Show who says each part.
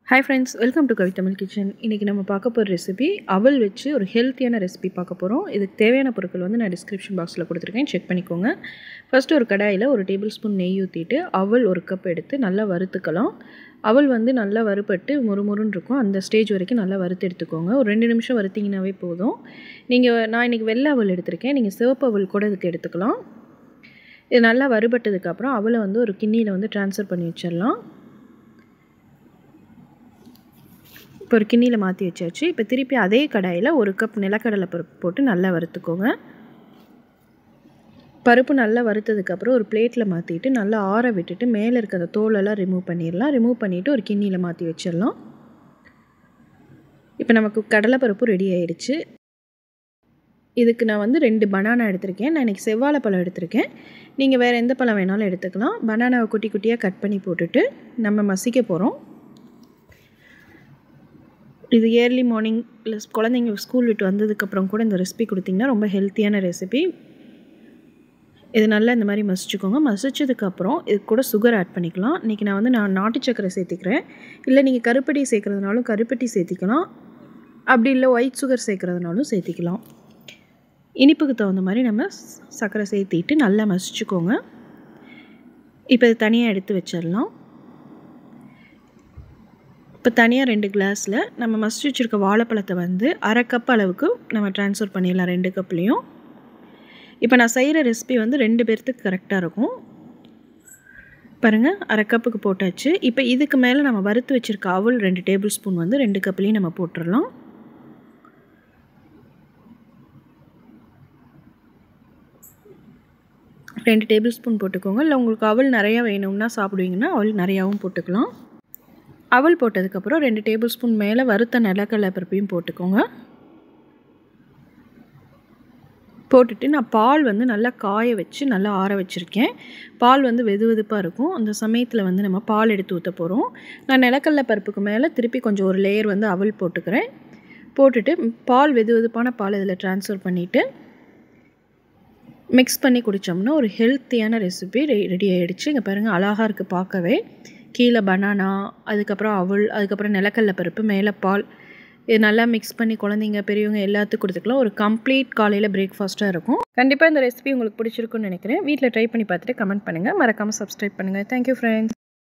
Speaker 1: Hi friends, welcome to Kavitamil Kitchen. இன்னைக்கு நம்ம பார்க்க போற ரெசிபி அவல் வச்சு ஒரு ஹெல்த்தியான ரெசிபி பார்க்க போறோம். இதுக்கு தேவையான பொருட்கள் வந்து நான் டிஸ்கிரிப்ஷன் பாக்ஸ்ல கொடுத்திருக்கேன், செக் பண்ணிக்கோங்க. ஃபர்ஸ்ட் ஒரு கடாயில 1 டேபிள்ஸ்பூன் நெய் ஊத்திட்டு அவல் 1 கப் எடுத்து நல்லா வறுத்துக்கலாம். அவல் வந்து நல்லா வறுபட்டு முறுமுறுன்னு இருக்கும். அந்த ஸ்டேஜ் வரைக்கும் நல்லா வறுத்து எடுத்துக்கோங்க. ஒரு 2 நிமிஷம் வறுத்தீங்கனாவே போதும். நான் இன்னைக்கு வெள்ளை அவல் எடுத்திருக்கேன். நீங்க சிவப்பு அவல் கூட இதுக்கு எடுத்துக்கலாம். இது நல்லா வறுபட்டதுக்கு அப்புறம் அவலை வந்து ஒரு கிண்ணில வந்து ட்ரான்ஸ்ஃபர் பண்ணி வச்சிரலாம். இப்போ ஒரு கிண்ணில மாற்றி வச்சாச்சு. இப்போ திருப்பி அதே கடாயில் 1 கப் நிலக்கடலை பருப்பு போட்டு நல்லா வறுத்துக்கோங்க. பருப்பு நல்லா வறுத்ததுக்கப்புறம் ஒரு பிளேட்டில் மாற்றிட்டு நல்லா ஆற விட்டுட்டு மேலே இருக்க அந்த தோலெல்லாம் ரிமூவ் பண்ணிடலாம். ரிமூவ் பண்ணிவிட்டு ஒரு கிண்ணியில் மாற்றி வச்சிடலாம். இப்போ நமக்கு கடலைப்பருப்பு ரெடி ஆயிடுச்சு. இதுக்கு நான் வந்து 2 பனானா எடுத்திருக்கேன். நான் இன்றைக்கி செவ்வாழைப்பழம் எடுத்திருக்கேன். நீங்கள் வேறு எந்த பழம் வேணாலும் எடுத்துக்கலாம். பனானாவை குட்டி குட்டியாக கட் பண்ணி போட்டுட்டு நம்ம மசிக்க போகிறோம். இது ஏர்லி மார்னிங் இல்லை குழந்தைங்க ஸ்கூல் விட்டு வந்ததுக்கப்புறம் கூட இந்த ரெசிபி கொடுத்திங்கன்னா ரொம்ப ஹெல்த்தியான ரெசிபி. இது நல்லா இந்த மாதிரி மசிச்சுக்கோங்க. மசிச்சதுக்கப்புறம் இது கூட சுகர் ஆட் பண்ணிக்கலாம். இன்றைக்கி நான் வந்து நாட்டு சக்கரை சேர்த்திக்கிறேன். இல்லை நீங்கள் கருப்பட்டி சேர்க்குறதுனாலும் கருப்பட்டி சேர்த்திக்கலாம். அப்படி இல்லை ஒயிட் சுகர் சேர்க்குறதுனாலும் சேர்த்திக்கலாம். இனிப்புக்கு தகுந்த மாதிரி நம்ம சர்க்கரை சேர்த்திட்டு நல்லா மசிச்சுக்கோங்க. இப்போ இது தனியாக எடுத்து வச்சிடலாம். இப்போ தனியாக 2 கிளாஸில் நம்ம மசிச்சு வச்சுருக்க வாழைப்பழத்தை வந்து 1/2 கப் அளவுக்கு நம்ம ட்ரான்ஸ்ஃபர் பண்ணிடலாம் 2 கப்லேயும். இப்போ நான் செய்கிற ரெசிபி வந்து 2 பேர்த்துக்கு கரெக்டாக இருக்கும். பாருங்கள், 1/2 கப்புக்கு போட்டாச்சு. இப்போ இதுக்கு மேலே நம்ம வறுத்து வச்சுருக்க அவல் 2 டேபிள் ஸ்பூன் வந்து 2 கப்லேயும் நம்ம போட்டுடலாம். ரெண்டு டேபிள் ஸ்பூன் போட்டுக்கோங்க. இல்லை உங்களுக்கு அவல் நிறையா வேணும்னா சாப்பிடுவீங்கன்னா அவல் நிறையாவும் போட்டுக்கலாம். அவல் போட்டதுக்கப்புறம் 2 டேபிள் ஸ்பூன் மேலே வறுத்த நிலக்கடலை பருப்பையும் போட்டுக்கோங்க. போட்டுட்டு நான் பால் வந்து நல்லா காய வச்சு நல்லா ஆற வச்சுருக்கேன். பால் வந்து வெதுவெதுப்பாக இருக்கும். அந்த சமயத்தில் வந்து நம்ம பால் எடுத்து ஊற்ற போகிறோம். நான் நிலக்கடலை பருப்புக்கு மேலே திருப்பி கொஞ்சம் ஒரு லேயர் வந்து அவல் போட்டுக்கிறேன். போட்டுட்டு பால் வெதுவெதுப்பான பால் இதில் ட்ரான்ஸ்ஃபர் பண்ணிவிட்டு மிக்ஸ் பண்ணி குடித்தோம்னா ஒரு ஹெல்த்தியான ரெசிபி ரெடி ஆகிடுச்சு. இங்கே பாருங்கள், அழகாக இருக்குது பார்க்கவே. கீழே பனானா, அதுக்கப்புறம் அவல், அதுக்கப்புறம் நிலக்கடலை பருப்பு, மேலே பால். இது நல்லா மிக்ஸ் பண்ணி குழந்தைங்க பெரியவங்க எல்லாத்துக்கும் கொடுத்துக்கலாம். ஒரு கம்ப்ளீட் காலையில் பிரேக்ஃபாஸ்ட்டாக இருக்கும். கண்டிப்பாக இந்த ரெசிபி உங்களுக்கு பிடிச்சிருக்குன்னு நினைக்கிறேன். வீட்டில் ட்ரை பண்ணி பார்த்துட்டு கமெண்ட் பண்ணுங்கள். மறக்காமல் சப்ஸ்கிரைப் பண்ணுங்கள். Thank you friends.